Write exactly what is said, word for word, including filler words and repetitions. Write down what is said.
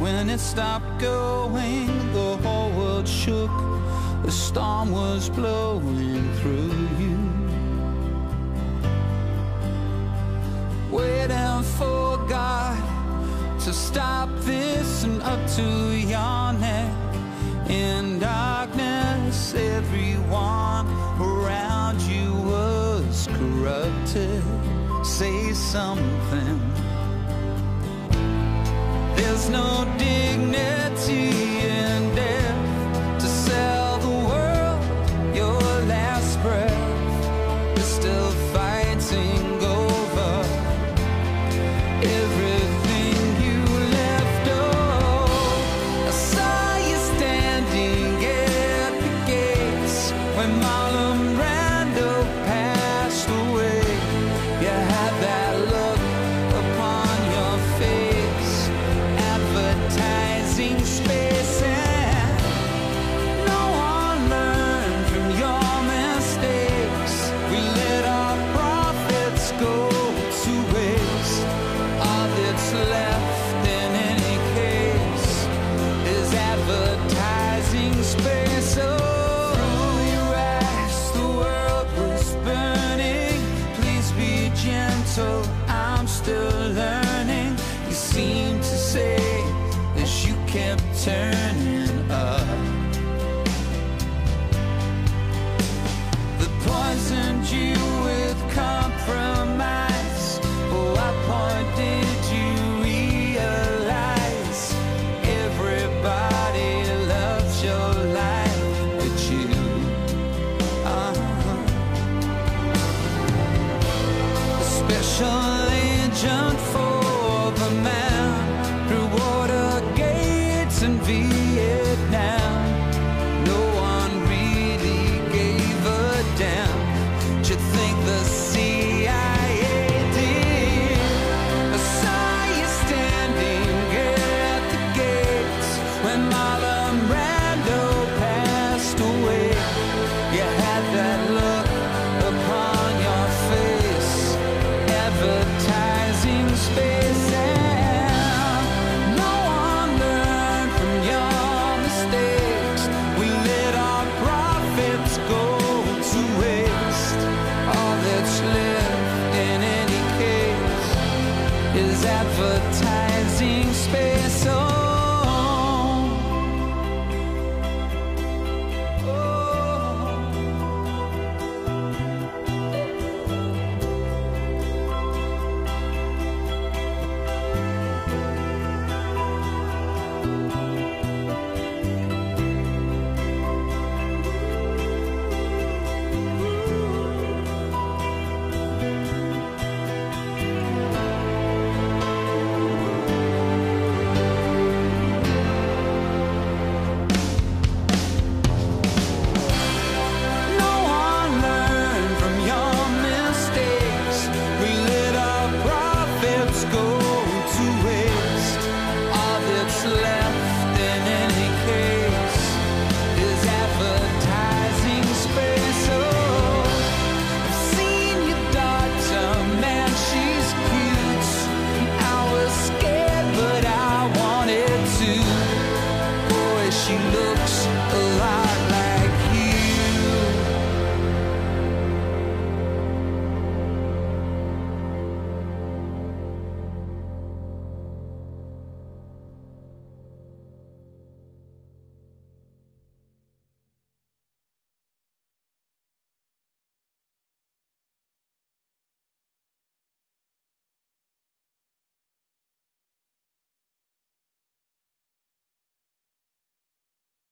When it stopped going, the whole world shook. The storm was blowing through you. Waiting for God to stop this and up to your neck. In darkness, everyone around you was corrupted. Say something. There's no dignity in death to sell the world your last breath. You're still fighting over everything you left. Oh, I saw you standing at the gates when Marlon Brando passed away. You had that look upon your face, advertising space, and no one learned from your mistakes. We let our profits go to waste. All that's left in any case is advertising space. Oh, you asked, the world was burning. Please be gentle, I'm still learning. You seem to say as you kept turning up. They poisoned you with compromise. Oh, what point did you realize everybody loves your life but you? Uh-huh. A special agent for the man through water gates in Vietnam. No one really gave a damn. Do you think the C I A did? I saw you standing at the gates when Marlon Brando passed away. You had that look upon your face, advertising space, and no one learned from your mistakes. We let our profits go to waste. All that's left in any case is advertising space. Oh,